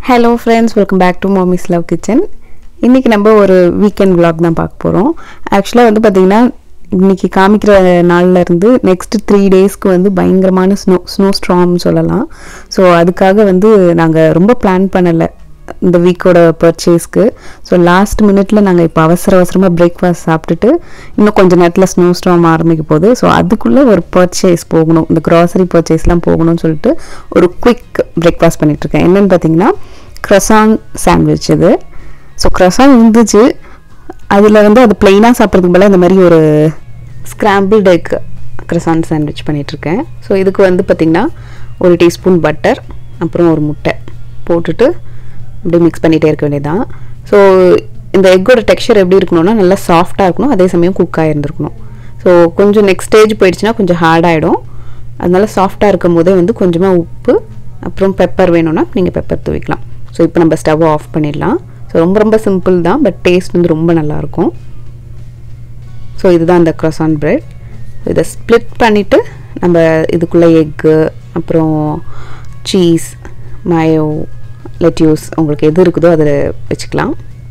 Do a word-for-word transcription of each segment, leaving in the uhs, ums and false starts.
Hello friends, welcome back to Mommy's Love Kitchen. இன்னைக்கு நம்ம ஒரு வீக்கெண்ட் vlog தான் பார்க்க போறோம். Actually வந்து பாத்தீங்கன்னா இன்னைக்கு காமிக்கிற நாள்ல இருந்து next three daysக்கு வந்து பயங்கரமான ஸ்னோ ஸ்னோ ஸ்டார்ம் சொல்லலாம். சோ அதுக்காக வந்து நாங்க ரொம்ப பிளான் பண்ணல இந்த வீக்கோட பர்ச்சேஸ்க்கு. சோ லாஸ்ட் மினிட்ல நாங்க இப்ப அவசர அவசரமா பிரேக்ஃபாஸ்ட் சாப்பிட்டுட்டு இன்னும் கொஞ்ச நேரத்துல ஸ்னோ ஸ்டார்ம் ஆரம்பிக்க போகுது. சோ அதுக்குள்ள ஒரு பர்ச்சேஸ் போகணும், இந்த grocery பர்ச்சேஸ்லாம் போகணும்னு சொல்லிட்டு ஒரு குயிக் பிரேக்ஃபாஸ்ட் பண்ணிட்டு இருக்கேன். என்னன்னு பாத்தீங்கன்னா croissant சாண்ட்விச் இது. ஸோ croissant இருந்துச்சு, அதில் வந்து அது பிளெயினாக சாப்பிட்றதுக்கு மேலே இந்த மாதிரி ஒரு ஸ்க்ராம்பிள்டு எக் croissant சாண்ட்விச் பண்ணிகிட்ருக்கேன். ஸோ இதுக்கு வந்து பார்த்திங்கன்னா ஒரு டீஸ்பூன் பட்டர், அப்புறம் ஒரு முட்டை போட்டுட்டு அப்படியே மிக்ஸ் பண்ணிகிட்டே இருக்க வேண்டியதான். ஸோ இந்த எக்கோட டெக்ஸ்சர் எப்படி இருக்கணும்னா நல்லா சாஃப்டாக இருக்கணும், அதே சமயம் குக் ஆகிருந்துருக்கணும். ஸோ கொஞ்சம் நெக்ஸ்ட் ஸ்டேஜ் போயிடுச்சுன்னா கொஞ்சம் ஹார்ட் ஆகிடும். அதனால சாஃப்டாக இருக்கும் போதே வந்து கொஞ்சமாக உப்பு அப்புறம் பெப்பர் வேணும்னா நீங்கள் பெப்பர் தூவிக்கலாம். ஸோ இப்போ நம்ம ஸ்டவ்வை ஆஃப் பண்ணிடலாம். ஸோ ரொம்ப ரொம்ப சிம்பிள் தான், பட் டேஸ்ட் வந்து ரொம்ப நல்லாயிருக்கும். ஸோ இதுதான் அந்த croissant பிரெட். இதை ஸ்ப்ளிட் பண்ணிவிட்டு நம்ம இதுக்குள்ளே எக்கு அப்புறம் சீஸ், மயோ, லெட்யூஸ் உங்களுக்கு எது இருக்குதோ அதில் வச்சுக்கலாம்.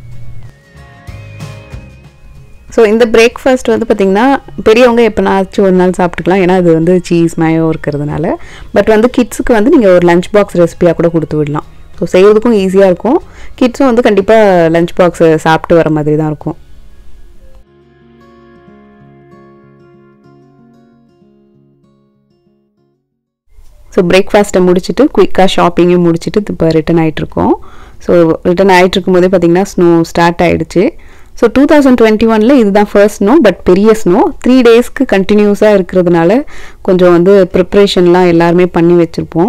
ஸோ இந்த பிரேக்ஃபாஸ்ட் வந்து பார்த்திங்கன்னா பெரியவங்க எப்போனாச்சும் ஒரு நாள் சாப்பிட்டுக்கலாம், ஏன்னா அது வந்து சீஸ் மயோ இருக்கிறதுனால. பட் வந்து கிட்ஸுக்கு வந்து நீங்கள் ஒரு லஞ்ச் பாக்ஸ் ரெசிபியாக கூட கொடுத்து விடலாம். ஸோ செய்கிறதுக்கும் ஈஸியாக இருக்கும், கிட்ஸும் வந்து கண்டிப்பாக லஞ்ச் பாக்ஸை சாப்பிட்டு வர மாதிரி தான் இருக்கும். ஸோ பிரேக்ஃபாஸ்ட்டை முடிச்சுட்டு குயிக்காக ஷாப்பிங்கையும் முடிச்சுட்டு இப்போ ரிட்டன் ஆகிட்ருக்கோம். ஸோ ரிட்டன் ஆகிட்டு இருக்கும்போதே பார்த்திங்கன்னா ஸ்னோ ஸ்டார்ட் ஆகிடுச்சு. ஸோ டூ தௌசண்ட் டுவெண்ட்டி ஒனில் இதுதான் ஃபர்ஸ்ட் ஸ்னோ, பட் பெரிய ஸ்னோ த்ரீ டேஸ்க்கு கண்டினியூஸாக இருக்கிறதுனால கொஞ்சம் வந்து ப்ரிப்ரேஷன்லாம் எல்லாருமே பண்ணி வச்சுருப்போம்.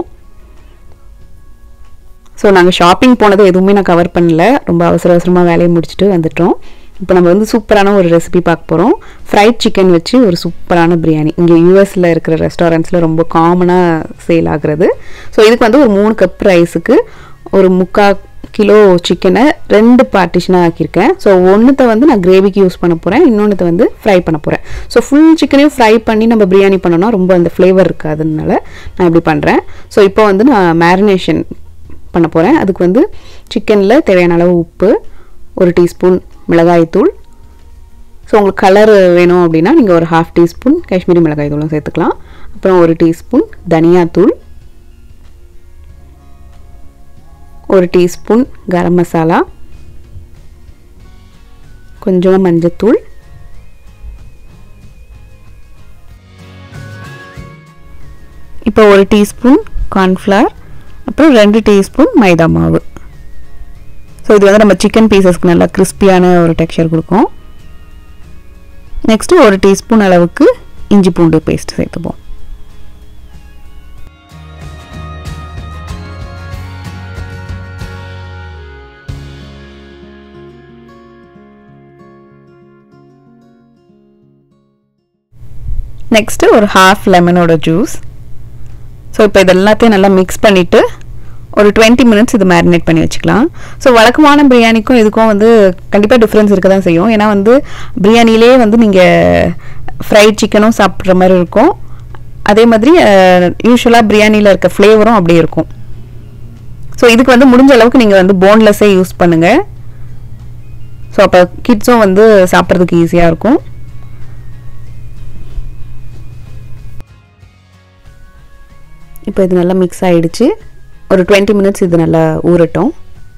ஸோ நாங்கள் ஷாப்பிங் போனது எதுவுமே நான் கவர் பண்ணல, ரொம்ப அவசர அவசரமாக வேலையை முடிச்சுட்டு வந்துட்டோம். இப்போ நம்ம வந்து சூப்பரான ஒரு ரெசிபி பார்க்க போகிறோம். ஃப்ரைட் சிக்கன் வச்சு ஒரு சூப்பரான பிரியாணி. இங்கே யூஎஸில் இருக்கிற ரெஸ்டாரண்ட்ஸில் ரொம்ப காமனாக சேல் ஆகுறது. ஸோ இதுக்கு வந்து ஒரு மூணு கப் ரைஸுக்கு ஒரு முக்கால் கிலோ சிக்கனை ரெண்டு பார்ட்டிஷனாக ஆக்கியிருக்கேன். ஸோ ஒன்றுத்தை வந்து நான் கிரேவிக்கு யூஸ் பண்ண போகிறேன், இன்னொன்றுத்தை வந்து ஃப்ரை பண்ண போகிறேன். ஸோ ஃபுல் சிக்கனையும் ஃப்ரை பண்ணி நம்ம பிரியாணி பண்ணோன்னா ரொம்ப அந்த ஃப்ளேவர் இருக்காதுனால நான் இப்படி பண்ணுறேன். ஸோ இப்போ வந்து நான் மேரினேஷன் பண்ண போகிறேன். அதுக்கு வந்து சிக்கனில் தேவையான அளவு உப்பு, ஒரு டீஸ்பூன் மிளகாய்த்தூள். ஸோ உங்களுக்கு கலர் வேணும் அப்படின்னா நீங்கள் ஒரு ஹாஃப் டீஸ்பூன் காஷ்மீரி மிளகாய் தூளும் சேர்த்துக்கலாம். அப்புறம் ஒரு டீஸ்பூன் தனியாத்தூள், ஒரு டீஸ்பூன் கரம் மசாலா, கொஞ்சமாக மஞ்சத்தூள், இப்போ ஒரு டீஸ்பூன் கார்ன்ஃப்ளவர், அப்புறம் ரெண்டு டீஸ்பூன் மைதா மாவு. ஸோ இது வந்து நம்ம சிக்கன் பீசஸ்க்கு நல்லா கிறிஸ்பியான ஒரு டெக்ஸ்சர் கொடுக்கும். நெக்ஸ்ட்டு ஒரு டீஸ்பூன் அளவுக்கு இஞ்சி பூண்டு பேஸ்ட் சேர்த்துப்போம். நெக்ஸ்ட்டு ஒரு ஹாஃப் லெமனோட ஜூஸ். ஸோ இப்போ இது எல்லாத்தையும் நல்லா மிக்ஸ் பண்ணிவிட்டு ஒரு டுவெண்ட்டி மினிட்ஸ் இது மேரினேட் பண்ணி வச்சுக்கலாம். ஸோ வழக்கமான பிரியாணிக்கும் இதுக்கும் வந்து கண்டிப்பாக டிஃப்ரென்ஸ் இருக்க தான் செய்யும். ஏன்னா வந்து பிரியாணிலே வந்து நீங்கள் ஃப்ரைட் சிக்கனும் சாப்பிட்ற மாதிரி இருக்கும், அதே மாதிரி யூஸ்வலாக பிரியாணியில் இருக்க ஃப்ளேவரும் அப்படியே இருக்கும். ஸோ இதுக்கு வந்து முடிஞ்ச அளவுக்கு நீங்கள் வந்து போன்லெஸ்ஸே யூஸ் பண்ணுங்கள். ஸோ அப்போ கிட்ஸும் வந்து சாப்பிட்றதுக்கு ஈஸியாக இருக்கும். இப்போ இது நல்லா மிக்ஸ் ஆகிடுச்சு. ஒரு டுவெண்ட்டி மினிட்ஸ் இது நல்லா ஊறட்டும்.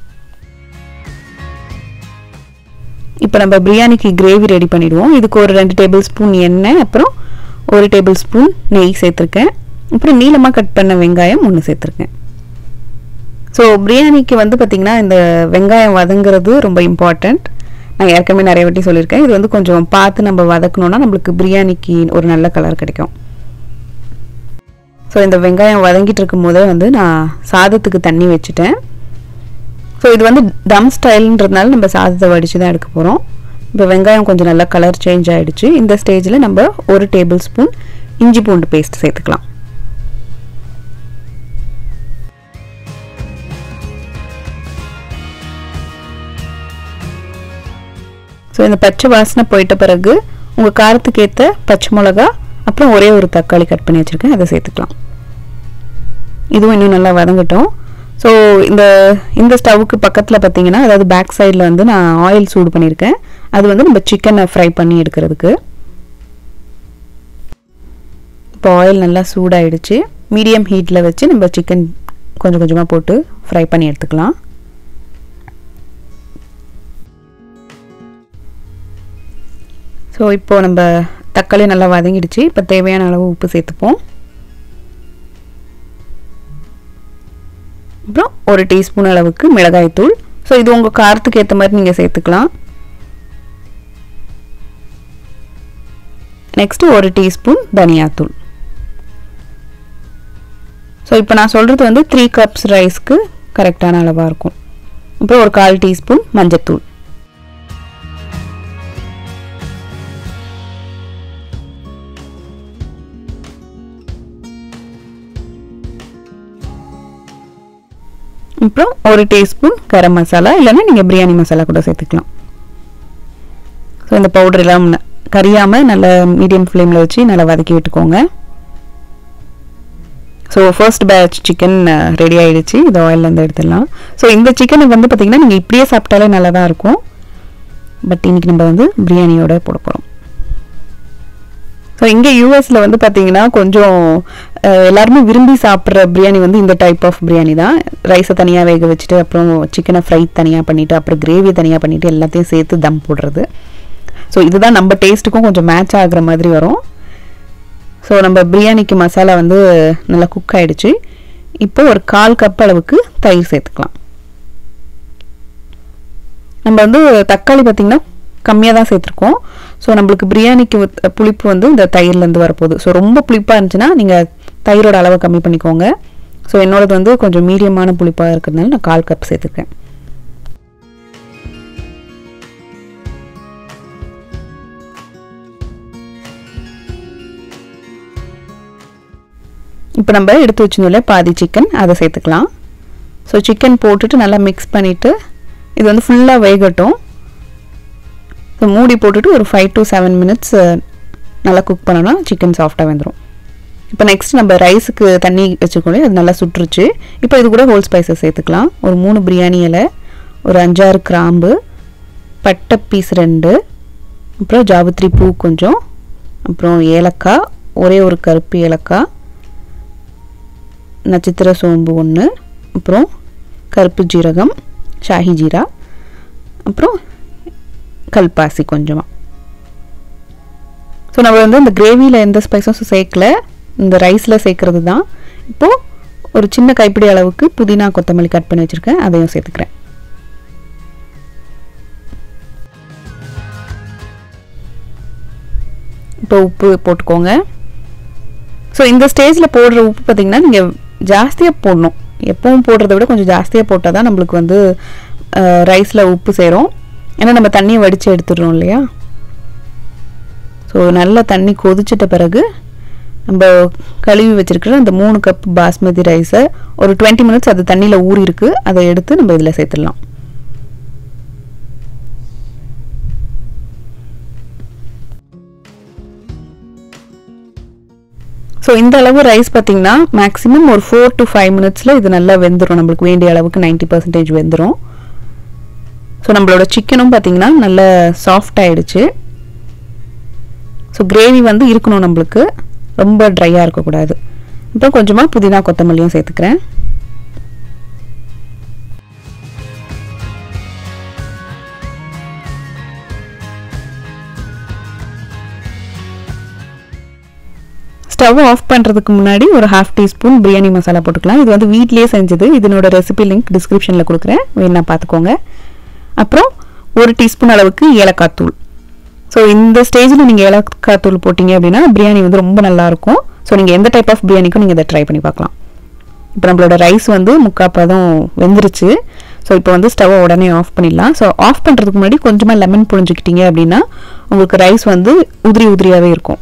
இப்போ நம்ம பிரியாணிக்கு கிரேவி ரெடி பண்ணிவிடுவோம். இதுக்கு ஒரு ரெண்டு டேபிள் ஸ்பூன் எண்ணெய், அப்புறம் ஒரு டேபிள் ஸ்பூன் நெய் சேர்த்துருக்கேன். அப்புறம் நீளமாக கட் பண்ண வெங்காயம் ஒன்று சேர்த்துருக்கேன். ஸோ பிரியாணிக்கு வந்து பார்த்திங்கன்னா இந்த வெங்காயம் வதங்குறது ரொம்ப இம்பார்ட்டண்ட். நான் ஏற்கனவே நிறைய வாட்டி சொல்லியிருக்கேன். இது வந்து கொஞ்சம் பார்த்து நம்ம வதக்கணுன்னா நம்மளுக்கு பிரியாணிக்கு ஒரு நல்ல கலர் கிடைக்கும். ஸோ இந்த வெங்காயம் வதங்கிட்டு இருக்கும் போதே வந்து நான் சாதத்துக்கு தண்ணி வச்சுட்டேன். ஸோ இது வந்து டம் ஸ்டைல்ன்றதுனால நம்ம சாதத்தை வடித்து தான் எடுக்க போகிறோம். இப்போ வெங்காயம் கொஞ்சம் நல்லா கலர் சேஞ்ச் ஆகிடுச்சு. இந்த ஸ்டேஜில் நம்ம ஒரு டேபிள் ஸ்பூன் இஞ்சி பூண்டு பேஸ்ட் சேர்த்துக்கலாம். ஸோ இந்த பச்சை வாசனை போயிட்ட பிறகு உங்கள் காரத்துக்கு ஏற்ற பச்சை மிளகா, அப்புறம் ஒரே ஒரு தக்காளி கட் பண்ணி வச்சுருக்கேன், அதை சேர்த்துக்கலாம். இதுவும் இன்னும் நல்லா வதங்கட்டும். ஸோ இந்த இந்த ஸ்டவ்வுக்கு பக்கத்தில் பார்த்தீங்கன்னா, அதாவது பேக் சைடில் வந்து நான் ஆயில் சூடு பண்ணியிருக்கேன். அது வந்து நம்ம சிக்கனை ஃப்ரை பண்ணி எடுக்கிறதுக்கு. இப்போ ஆயில் நல்லா சூடாயிடுச்சு. மீடியம் ஹீட்டில் வச்சு நம்ம சிக்கன் கொஞ்சம் கொஞ்சமாக போட்டு ஃப்ரை பண்ணி எடுத்துக்கலாம். ஸோ இப்போது நம்ம தக்காளி நல்லா வதங்கிடுச்சு. இப்போ தேவையான அளவு உப்பு சேர்த்துப்போம். அப்புறம் ஒரு டீஸ்பூன் அளவுக்கு மிளகாய்த்தூள். ஸோ இது உங்கள் காரத்துக்கு ஏற்ற மாதிரி நீங்கள் சேர்த்துக்கலாம். நெக்ஸ்ட்டு ஒரு டீஸ்பூன் தனியாத்தூள். ஸோ இப்போ நான் சொல்கிறது வந்து த்ரீ கப்ஸ் ரைஸ்க்கு கரெக்டான அளவாக இருக்கும். அப்புறம் ஒரு கால் டீஸ்பூன் மஞ்சத்தூள். அப்புறம் ஒரு டீஸ்பூன் கரம் மசாலா, இல்லைன்னா நீங்கள் பிரியாணி மசாலா கூட சேர்த்துக்கலாம். ஸோ இந்த பவுடர் எல்லாம் கரியாமல் நல்லா மீடியம் ஃப்ளேமில் வச்சு நல்லா வதக்கி விட்டுக்கோங்க. So first batch chicken ready ஆகிடுச்சு. இது ஆயிலேருந்து எடுத்துடலாம். ஸோ இந்த சிக்கனை வந்து பார்த்திங்கன்னா நீங்கள் இப்படியே சாப்பிட்டாலே நல்லா தான் இருக்கும். பட் இன்றைக்கி நம்ம வந்து பிரியாணியோட போட போகிறோம். ஸோ இங்கே யூஎஸில் வந்து பார்த்திங்கன்னா கொஞ்சம் எல்லாருமே விரும்பி சாப்பிட்ற பிரியாணி வந்து இந்த டைப் ஆஃப் பிரியாணி தான். ரைஸை தனியாக வேக வச்சுட்டு, அப்புறம் சிக்கனை ஃப்ரை தனியாக பண்ணிவிட்டு, அப்புறம் கிரேவியை தனியாக பண்ணிவிட்டு எல்லாத்தையும் சேர்த்து தம் போடுறது. ஸோ இதுதான் நம்ம டேஸ்ட்டுக்கும் கொஞ்சம் மேட்ச் ஆகிற மாதிரி வரும். ஸோ நம்ம பிரியாணிக்கு மசாலா வந்து நல்லா குக் ஆகிடுச்சு. இப்போ ஒரு கால் கப் அளவுக்கு தயிர் சேர்த்துக்கலாம். நம்ம வந்து தக்காளி பார்த்திங்கன்னா கம்மியாக தான் சேர்த்துருக்கோம். ஸோ நம்மளுக்கு பிரியாணிக்கு புளிப்பு வந்து இந்த தயிர்லேருந்து வரப்போகுது. ஸோ ரொம்ப புளிப்பாக இருந்துச்சுன்னா நீங்கள் தயிரோட அளவை கம்மி பண்ணிக்கோங்க. ஸோ என்னோடது வந்து கொஞ்சம் மீடியமான புளிப்பாக இருக்கிறதுனால நான் கால் கப் சேர்த்துருக்கேன். இப்போ நம்ம எடுத்து வச்சுருந்தோம்ல பாதி சிக்கன், அதை சேர்த்துக்கலாம். ஸோ சிக்கன் போட்டுட்டு நல்லா மிக்ஸ் பண்ணிவிட்டு இது வந்து ஃபுல்லாக வேகட்டும். ஸோ மூடி போட்டுட்டு ஒரு ஃபைவ் டு செவன் மினிட்ஸ் நல்லா குக் பண்ணோன்னா சிக்கன் சாஃப்டாக வந்துடும். இப்போ நெக்ஸ்ட் நம்ம ரைஸுக்கு தண்ணி வச்சுக்கோங்க, அது நல்லா சுட்டுருச்சு. இப்போ இது கூட ஹோல் ஸ்பைசஸ் சேர்த்துக்கலாம். ஒரு மூணு பிரியாணி இலை, ஒரு அஞ்சாறு கிராம்பு, பட்டை பீஸ் ரெண்டு, அப்புறம் ஜாவித்ரி பூ கொஞ்சம், அப்புறம் ஏலக்காய், ஒரே ஒரு கருப்பு ஏலக்காய், நட்சத்திர சோம்பு ஒன்று, அப்புறம் கருப்பு ஜீரகம், ஷாஹி ஜீரா, அப்புறம் கல்பாசி கொஞ்சமாக. ஸோ நம்ம வந்து இந்த கிரேவியில் எந்த ஸ்பைசஸும் சேர்க்கல, இந்த ரைஸில் சேர்க்குறது தான். இப்போது ஒரு சின்ன கைப்பிடி அளவுக்கு புதினா கொத்தமல்லி கட் பண்ணி வச்சுருக்கேன், அதையும் சேர்த்துக்கிறேன். இப்போ உப்பு போட்டுக்கோங்க. ஸோ இந்த ஸ்டேஜில் போடுற உப்பு பார்த்திங்கன்னா நீங்கள் ஜாஸ்தியாக போடணும். எப்பவும் போடுறத விட கொஞ்சம் ஜாஸ்தியாக போட்டால் தான் நம்மளுக்கு வந்து ரைஸில் உப்பு சேரும். ஏன்னா நம்ம தண்ணியை வடித்து எடுத்துடுறோம் இல்லையா. ஸோ நல்லா தண்ணி கொதிச்சிட்ட பிறகு நம்ம கழுவி வச்சுருக்கிற அந்த மூணு கப் பாஸ்மதி ரைஸை ஒரு டுவெண்ட்டி மினிட்ஸ் அது தண்ணியில் ஊறி இருக்குது, அதை எடுத்து நம்ம இதில் சேர்த்துடலாம். ஸோ இந்த அளவு ரைஸ் பார்த்திங்கன்னா மேக்ஸிமம் ஒரு ஃபோர் டு ஃபைவ் மினிட்ஸில் இது நல்லா வெந்துடும். நம்மளுக்கு வேண்டிய அளவுக்கு நைன்ட்டி பர்சன்டேஜ் வெந்துடும். ஸோ நம்மளோட சிக்கனும் பார்த்திங்கன்னா நல்ல சாஃப்ட் ஆகிடுச்சு. ஸோ கிரேவி வந்து இருக்கணும், நம்மளுக்கு ரொம்ப ட்ரையாக இருக்கக்கூடாது. இப்போ கொஞ்சமாக புதினா கொத்தமல்லியும் சேர்த்துக்கிறேன். ஸ்டவ் ஆஃப் பண்ணுறதுக்கு முன்னாடி ஒரு ஹாஃப் டீஸ்பூன் பிரியாணி மசாலா போட்டுக்கலாம். இது வந்து வீட்லேயே செஞ்சது. இதனோட ரெசிபி லிங்க் டிஸ்கிரிப்ஷனில் கொடுக்குறேன், வேணா பார்த்துக்கோங்க. அப்புறம் ஒரு டீஸ்பூன் அளவுக்கு ஏலக்காய் தூள். ஸோ இந்த ஸ்டேஜில் நீங்கள் ஏலக்காய் தூள் போட்டிங்க அப்படின்னா பிரியாணி வந்து ரொம்ப நல்லாயிருக்கும். ஸோ நீங்கள் எந்த டைப் ஆஃப் பிரியாணிக்கும் நீங்கள் இதை ட்ரை பண்ணி பார்க்கலாம். இப்போ நம்மளோட ரைஸ் வந்து முக்கால் பதம் வெந்துருச்சு. ஸோ இப்போ வந்து ஸ்டவ்வை உடனே ஆஃப் பண்ணிடலாம். ஸோ ஆஃப் பண்ணுறதுக்கு முன்னாடி கொஞ்சமாக லெமன் புழிஞ்சிக்கிட்டீங்க அப்படின்னா உங்களுக்கு ரைஸ் வந்து உதிரி உதிரியாகவே இருக்கும்.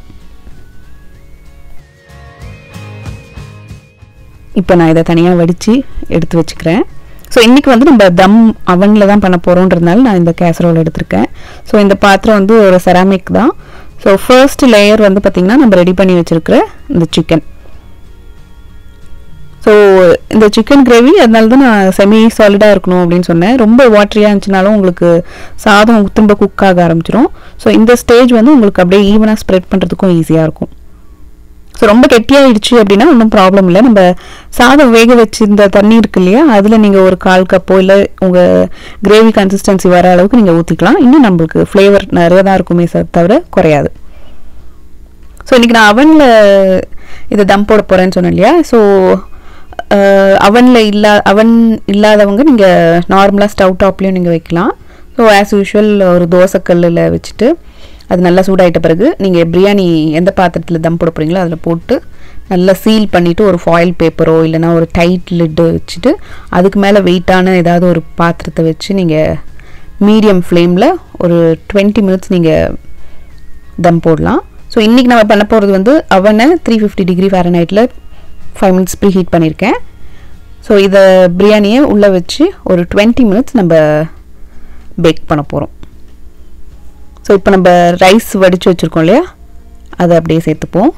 இப்போ நான் இதை தனியாக வடித்து எடுத்து வச்சுக்கிறேன். ஸோ இன்றைக்கி வந்து நம்ம தம் அவனில் தான் பண்ண போகிறோன்றதுனால நான் இந்த கேசரோல் எடுத்திருக்கேன். ஸோ இந்த பாத்திரம் வந்து ஒரு செராமிக் தான். ஸோ ஃபர்ஸ்ட் லேயர் வந்து பார்த்திங்கன்னா நம்ம ரெடி பண்ணி வச்சுருக்கிற இந்த சிக்கன். ஸோ இந்த சிக்கன் கிரேவி அதனால தான் நான் செமி சாலிடாக இருக்கணும் அப்படின்னு சொன்னேன். ரொம்ப வாட்டரியாக இருந்துச்சுனாலும் உங்களுக்கு சாதம் திரும்ப குக் ஆக ஆரம்பிச்சிடும். ஸோ இந்த ஸ்டேஜ் வந்து உங்களுக்கு அப்படியே ஈவனாக ஸ்ப்ரெட் பண்ணுறதுக்கும் ஈஸியாக இருக்கும். ஸோ ரொம்ப கெட்டியாகிடுச்சு அப்படின்னா ஒன்றும் ப்ராப்ளம் இல்லை. நம்ம சாதம் வேக வச்சிருந்த தண்ணி இருக்கு இல்லையா, அதில் நீங்கள் ஒரு கால் கப்போ இல்லை உங்கள் கிரேவி கன்சிஸ்டன்சி வர அளவுக்கு நீங்கள் ஊற்றிக்கலாம். இன்னும் நம்மளுக்கு ஃப்ளேவர் நிறைய தான் இருக்குமே தவிர குறையாது. ஸோ இன்றைக்கி நான் அவனில் இதை தம் போட போகிறேன்னு சொன்னேன் இல்லையா. ஸோ அவனில் இல்லா அவன் இல்லாதவங்க நீங்கள் நார்மலாக ஸ்டவ் டாப்லேயும் நீங்கள் வைக்கலாம். ஸோ ஆஸ் யூஷுவல் ஒரு தோசைக்கல்லில் வச்சுட்டு அது நல்லா சூடாயிட்ட பிறகு நீங்கள் பிரியாணி எந்த பாத்திரத்தில் தம் போட போகிறீங்களோ அதில் போட்டு நல்லா சீல் பண்ணிவிட்டு ஒரு ஃபாயில் பேப்பரோ இல்லைனா ஒரு டைட் லிட்டு வச்சுட்டு அதுக்கு மேலே வெயிட்டான ஏதாவது ஒரு பாத்திரத்தை வச்சு நீங்கள் மீடியம் ஃப்ளேமில் ஒரு டுவெண்ட்டி மினிட்ஸ் நீங்கள் தம் போடலாம். ஸோ இன்றைக்கி நம்ம பண்ண போகிறது வந்து அவனை த்ரீ ஃபிஃப்டி டிகிரி ஃபேரன்ஹைட்டில் ஃபைவ் மினிட்ஸ் ப்ரீ ஹீட் பண்ணியிருக்கேன். ஸோ இதை பிரியாணியை உள்ளே வச்சு ஒரு டுவெண்ட்டி மினிட்ஸ் நம்ம பேக் பண்ண போகிறோம். ஸோ இப்போ நம்ம ரைஸ் வடித்து வச்சுருக்கோம் இல்லையா, அதை அப்படியே சேர்த்துப்போம்.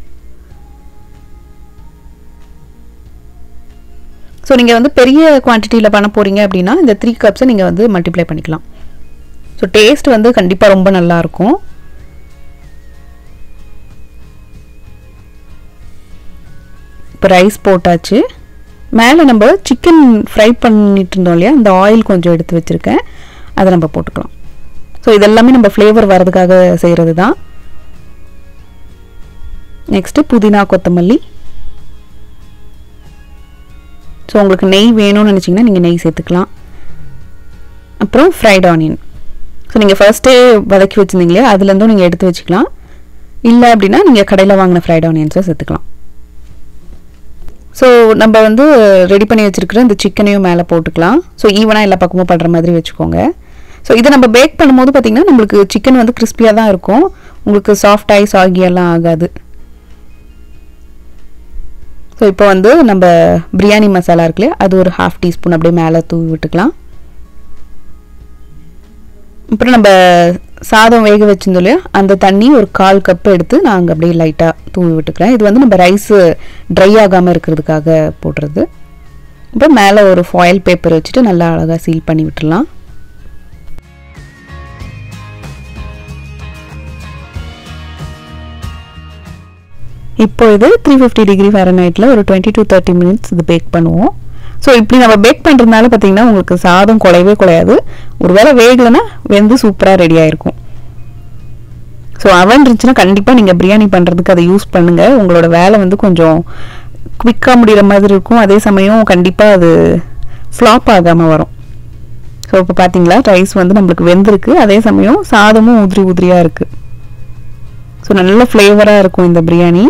ஸோ நீங்கள் வந்து பெரிய குவான்டிட்டியில் பண்ண போகிறீங்க அப்படின்னா இந்த த்ரீ கப்ஸை நீங்கள் வந்து மல்டிப்ளை பண்ணிக்கலாம். ஸோ டேஸ்ட் வந்து கண்டிப்பாக ரொம்ப நல்லாயிருக்கும். இப்போ ரைஸ் போட்டாச்சு. மேலே நம்ம சிக்கன் ஃப்ரை பண்ணிட்டு இருந்தோம் இல்லையா, அந்த ஆயில் கொஞ்சம் எடுத்து வச்சுருக்கேன், அதை நம்ம போட்டுக்கலாம். ஸோ இதெல்லாமே நம்ம ஃப்ளேவர் வர்றதுக்காக செய்கிறது தான். நெக்ஸ்ட்டு புதினா கொத்தமல்லி. ஸோ உங்களுக்கு நெய் வேணும்னு நினச்சிங்கன்னா நீங்கள் நெய் சேர்த்துக்கலாம். அப்புறம் ஃப்ரைட் ஆனியன். ஸோ நீங்கள் ஃபர்ஸ்ட்டே வதக்கி வச்சுருந்தீங்க இல்லையா, அதுலேருந்தும் நீங்கள் எடுத்து வச்சுக்கலாம். இல்லை அப்படின்னா நீங்கள் கடையில் வாங்கின ஃப்ரைட் ஆனியன்ஸை சேர்த்துக்கலாம். ஸோ நம்ம வந்து ரெடி பண்ணி வச்சுருக்கிற இந்த சிக்கனையும் மேலே போட்டுக்கலாம். ஸோ ஈவனாக எல்லா பக்கமும் படுற மாதிரி வச்சுக்கோங்க. ஸோ இதை நம்ம பேக் பண்ணும்போது பார்த்திங்கன்னா நம்மளுக்கு சிக்கன் வந்து கிறிஸ்பியாக தான் இருக்கும், உங்களுக்கு சாஃப்டாகி சாகியெல்லாம் ஆகாது. ஸோ இப்போ வந்து நம்ம பிரியாணி மசாலா இருக்குல்லையா, அது ஒரு ஹாஃப் டீஸ்பூன் அப்படியே மேலே தூவி விட்டுக்கலாம். அப்புறம் நம்ம சாதம் வேக வச்சிருந்தோம் இல்லையா, அந்த தண்ணி ஒரு கால் கப்பு எடுத்து நான் அங்கே அப்படியே லைட்டாக தூவி விட்டுக்கிறேன். இது வந்து நம்ம ரைஸு ட்ரை ஆகாமல் இருக்கிறதுக்காக போடுறது. அப்புறம் மேலே ஒரு ஃபாயில் பேப்பர் வச்சுட்டு நல்லா அழகாக சீல் பண்ணி விட்டுடலாம். இப்போ இது த்ரீ ஃபிஃப்டி டிகிரி ஃபேரன்ஹைட்டில் ஒரு டுவெண்ட்டி டு தேர்ட்டி மினிட்ஸ் இது பேக் பண்ணுவோம். ஸோ இப்படி நம்ம பேக் பண்ணுறதுனால பார்த்திங்கன்னா உங்களுக்கு சாதம் குலையவே குலையாது. ஒரு வேளை வேகலைன்னா வெந்து சூப்பராக ரெடி ஆகிருக்கும். ஸோ அவன் இருந்துச்சுன்னா கண்டிப்பாக நீங்கள் பிரியாணி பண்ணுறதுக்கு அதை யூஸ் பண்ணுங்கள். உங்களோட வேலை வந்து கொஞ்சம் குவிக்காக முடிகிற மாதிரி இருக்கும், அதே சமயம் கண்டிப்பாக அது ஃப்ளாப் ஆகாமல் வரும். ஸோ இப்போ பார்த்தீங்களா ரைஸ் வந்து நம்மளுக்கு வெந்திருக்கு, அதே சமயம் சாதமும் உதிரி உதிரியாக இருக்குது. ஸோ நல்ல ஃப்ளேவராக இருக்கும் இந்த பிரியாணி.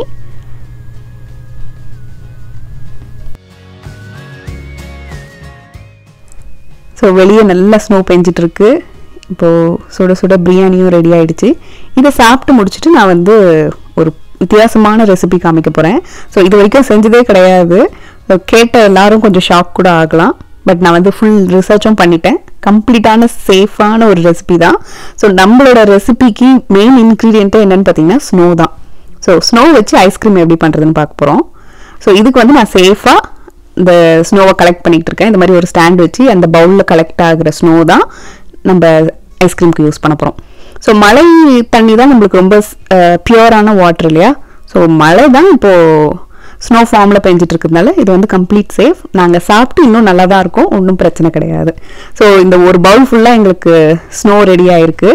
ஸோ வெளியே நல்லா ஸ்னோ பெஞ்சிட்ருக்கு. இப்போது சுட சுட பிரியாணியும் ரெடி ஆகிடுச்சு. இதை சாப்பிட்டு முடிச்சுட்டு நான் வந்து ஒரு வித்தியாசமான ரெசிபி காமிக்க போகிறேன். ஸோ இது வரைக்கும் செஞ்சதே கிடையாது. கேட்ட எல்லாரும் கொஞ்சம் ஷாக் கூட ஆகலாம். பட் நான் வந்து ஃபுல் ரிசர்ச்சும் பண்ணிட்டேன். கம்ப்ளீட்டான சேஃபான ஒரு ரெசிபி தான். ஸோ நம்மளோட ரெசிபிக்கு மெயின் இன்க்ரீடியண்ட்டே என்னென்னு பார்த்தீங்கன்னா ஸ்னோ தான். ஸோ ஸ்னோ வச்சு ஐஸ்கிரீம் எப்படி பண்ணுறதுன்னு பார்க்க போகிறோம். ஸோ இதுக்கு வந்து நான் சேஃபாக இந்த ஸ்னோவை கலெக்ட் பண்ணிகிட்டு இருக்கேன். இந்த மாதிரி ஒரு ஸ்டாண்ட் வச்சு அந்த பவுலில் கலெக்ட் ஆகிற ஸ்னோ தான் நம்ம ஐஸ்கிரீம்க்கு யூஸ் பண்ண போகிறோம். ஸோ மழை தண்ணி தான் நம்மளுக்கு ரொம்ப பியூரான வாட்டர் இல்லையா. ஸோ மழை தான் இப்போது ஸ்னோ ஃபார்மில் பெஞ்சிட்டு இருக்கிறதுனால இது வந்து கம்ப்ளீட் சேஃப். நாங்கள் சாப்பிட்டு இன்னும் நல்லா தான் இருக்கும், ஒன்றும் பிரச்சனை கிடையாது. ஸோ இந்த ஒரு பவுல் ஃபுல்லாக எங்களுக்கு ஸ்னோ ரெடி ஆகிருக்கு.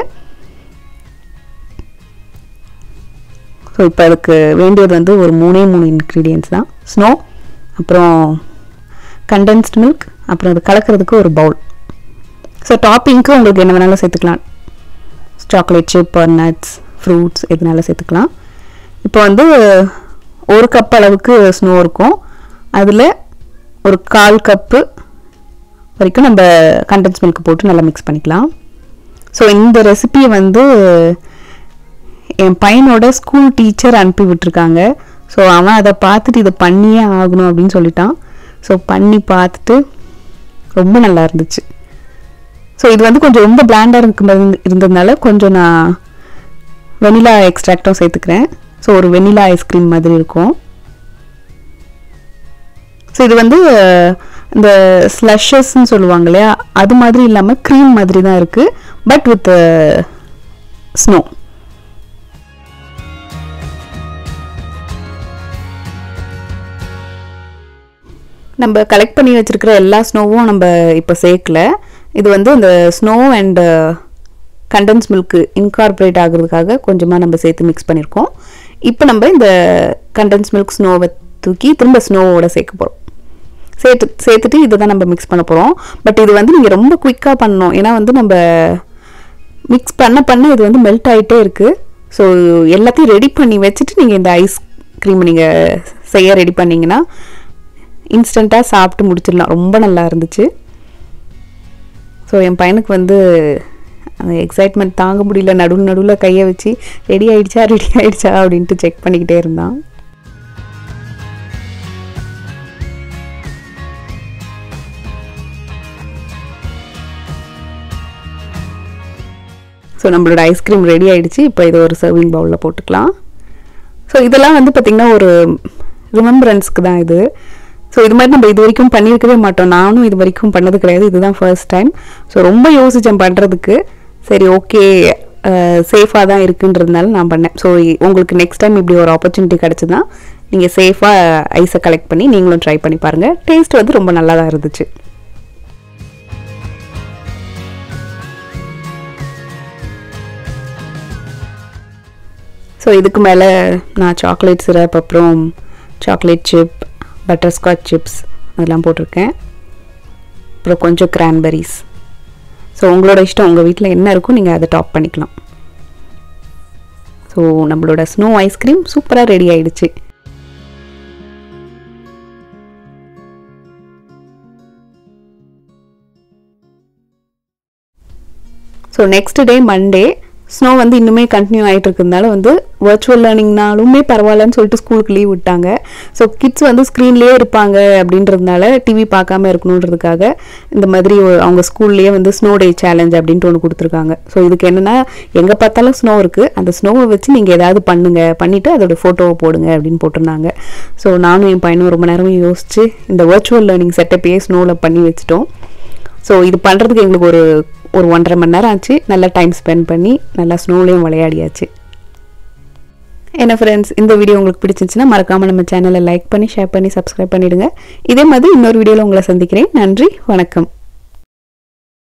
ஸோ இப்போ அதுக்கு வேண்டியது வந்து ஒரு மூணே மூணு இன்க்ரீடியன்ட்ஸ் தான். ஸ்னோ, அப்புறம் கண்டென்ஸ்டு மில்க், அப்புறம் அது கலக்கிறதுக்கு ஒரு பவுல். ஸோ டாப்பிங்க்கு உங்களுக்கு என்ன வேணாலும் சேர்த்துக்கலாம். Chocolate chip or nuts, fruits எதுனாலும் சேர்த்துக்கலாம். இப்போ வந்து ஒரு கப் அளவுக்கு ஸ்னோ இருக்கும், அதில் ஒரு கால் கப்பு வரைக்கும் நம்ம கண்டென்ஸ் மில்க் போட்டு நல்லா மிக்ஸ் பண்ணிக்கலாம். ஸோ இந்த ரெசிபியை வந்து என் பையனோட ஸ்கூல் டீச்சர் அனுப்பி விட்டுருக்காங்க. ஸோ அவன் அதை பார்த்துட்டு இதை பண்ணியே ஆகணும் அப்படின்னு சொல்லிட்டான். ஸோ பண்ணி பார்த்துட்டு ரொம்ப நல்லா இருந்துச்சு. ஸோ இது வந்து கொஞ்சம் ரொம்ப பிளாண்டாக இருக்கும் இருந்ததுனால கொஞ்சம் நான் வெனிலா எக்ஸ்ட்ராக்டும் சேர்த்துக்கிறேன். ஸோ ஒரு வெனிலா ஐஸ்கிரீம் மாதிரி இருக்கும். ஸோ இது வந்து இந்த ஸ்லஷஸ்ன்னு சொல்லுவாங்க இல்லையா, அது மாதிரி இல்லாமல் க்ரீம் மாதிரி தான் இருக்குது, பட் வித் ஸ்னோ. நம்ம கலெக்ட் பண்ணி வச்சுருக்கிற எல்லா ஸ்னோவும் நம்ம இப்போ சேர்க்கல. இது வந்து இந்த snow and condense milk incorporate ஆகுறதுக்காக கொஞ்சமாக நம்ம சேர்த்து மிக்ஸ் பண்ணியிருக்கோம். இப்போ நம்ம இந்த கண்டென்ஸ் மில்க் ஸ்னோவை தூக்கி திரும்ப ஸ்னோவோட சேர்க்க போகிறோம். சேர்த்து சேர்த்துட்டு இதை தான் நம்ம மிக்ஸ் பண்ண போகிறோம். பட் இது வந்து நீங்கள் ரொம்ப குயிக்காக பண்ணணும், ஏன்னா வந்து நம்ம மிக்ஸ் பண்ண பண்ண இது வந்து மெல்ட் ஆகிட்டே இருக்குது. ஸோ எல்லாத்தையும் ரெடி பண்ணி வச்சுட்டு நீங்கள் இந்த ஐஸ் க்ரீம் நீங்கள் செய்ய ரெடி பண்ணிங்கன்னா இன்ஸ்டண்ட்டாக சாப்பிட்டு முடிச்சிடலாம். ரொம்ப நல்லா இருந்துச்சு. ஸோ என் பையனுக்கு வந்து அந்த எக்ஸைட்மெண்ட் தாங்க முடியல, நடுவில் நடுவில் கையை வச்சு ரெடி ஆகிடுச்சா ரெடி ஆகிடுச்சா அப்படின்ட்டு செக் பண்ணிக்கிட்டே இருந்தான். ஸோ நம்மளோட ஐஸ்கிரீம் ரெடி ஆகிடுச்சு. இப்போ இதை ஒரு சர்விங் பவுலில் போட்டுக்கலாம். ஸோ இதெல்லாம் வந்து பார்த்திங்கன்னா ஒரு ரிமெம்பரன்ஸ்க்கு தான் இது. ஸோ இது மாதிரி நம்ம இது வரைக்கும் பண்ணியிருக்கவே மாட்டோம். நானும் இது வரைக்கும் பண்ணது கிடையாது, இதுதான் ஃபர்ஸ்ட் டைம். ஸோ ரொம்ப யோசித்தேன் பண்ணுறதுக்கு. சரி ஓகே சேஃபாக தான் இருக்குன்றதுனால நான் பண்ணேன். ஸோ உங்களுக்கு நெக்ஸ்ட் டைம் இப்படி ஒரு ஆப்பர்ச்சுனிட்டி கிடச்சிதான் நீங்கள் சேஃபாக ஐஸை கலெக்ட் பண்ணி நீங்களும் ட்ரை பண்ணி பாருங்கள். டேஸ்ட் வந்து ரொம்ப நல்லா தான் இருந்துச்சு. ஸோ இதுக்கு மேலே நான் சாக்லேட் சிரப், அப்புறம் சாக்லேட் சிப், பட்டர்ஸ்காட்ச் சிப்ஸ் அதெல்லாம் போட்டிருக்கேன். அப்புறம் கொஞ்சம் கிரான்பெரிஸ். ஸோ உங்களோட இஷ்டம், உங்கள் வீட்டில் என்ன இருக்கும் நீங்கள் அதை டாப் பண்ணிக்கலாம். ஸோ நம்மளோட ஸ்னோ ஐஸ்கிரீம் சூப்பராக ரெடி ஆகிடுச்சு. So next day Monday snow வந்து இன்னுமே கண்டினியூ ஆகிட்டு இருக்கிறதுனால வந்து வர்ச்சுவல் லேர்னிங்னாலுமே பரவாயில்லன்னு சொல்லிட்டு ஸ்கூலுக்கு லீவ் விட்டாங்க. ஸோ கிட்ஸ் வந்து ஸ்க்ரீன்லேயே இருப்பாங்க அப்படின்றதுனால டிவி பார்க்காம இருக்கணுன்றதுக்காக இந்த மாதிரி அவங்க ஸ்கூல்லேயே வந்து ஸ்னோ டே சேலஞ்ச் அப்படின்ட்டு ஒன்று கொடுத்துருக்காங்க. ஸோ இதுக்கு என்னென்னா எங்கே பார்த்தாலும் ஸ்னோ இருக்குது, அந்த ஸ்னோவை வச்சு நீங்கள் ஏதாவது பண்ணுங்கள், பண்ணிவிட்டு அதோட ஃபோட்டோவை போடுங்க அப்படின்னு போட்டிருந்தாங்க. ஸோ நானும் என் பையனும் ரொம்ப நேரமும் யோசிச்சு இந்த வர்ச்சுவல் லேர்னிங் செட்டப்பையே ஸ்னோவில் பண்ணி வச்சுட்டோம். ஸோ இது பண்ணுறதுக்கு எங்களுக்கு ஒரு ஒரு ஒன்றரை மணி நேரம் ஆச்சு. நல்லா டைம் ஸ்பெண்ட் பண்ணி நல்லா ஸ்னோலையும் விளையாடியாச்சு. என்ன ஃப்ரெண்ட்ஸ், இந்த வீடியோ உங்களுக்கு பிடிச்சிருந்துச்சுன்னா மறக்காமல் நம்ம சேனலை லைக் பண்ணி ஷேர் பண்ணி சப்ஸ்கிரைப் பண்ணிவிடுங்க. இதே மாதிரி இன்னொரு வீடியோவில் உங்களை சந்திக்கிறேன். நன்றி, வணக்கம்.